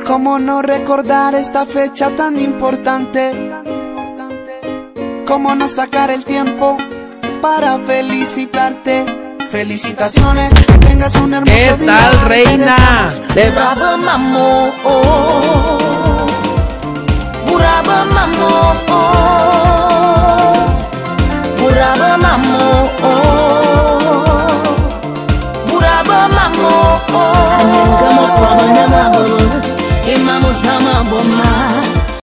¿Cómo no recordar esta fecha tan importante? ¿Cómo no sacar el tiempo para felicitarte? Felicitaciones, que tengas un hermoso día. ¿Qué tal, reina? De bravo mamó, bravo mamó, bravo mamó.